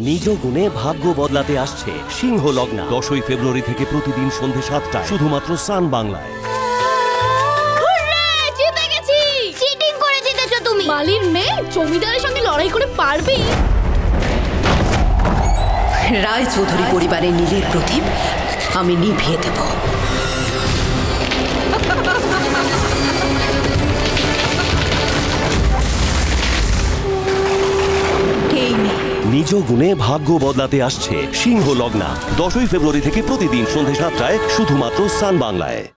নিজ গুণে ভাগ্য বদলাতে আসছে সিংহ লগ্ন 10ই ফেব্রুয়ারি থেকে প্রতিদিন সন্ধে 7টায় শুধুমাত্র সান বাংলায়। জিতে গেছি! চিটিং করে জিতেছো তুমি। বালির মেয়ে জমিদারের সঙ্গে লড়াই করে পারবি? রায় চৌধুরী পরিবারের নীলের প্রদীপ আমি নিভিয়ে দেব। নিজ গুণে ভাগ্য বদলাতে আসছে সিংহ লগ্ন 10ই ফেব্রুয়ারি থেকে প্রতিদিন সন্ধে 7টায় শুধুমাত্র সান বাংলায়।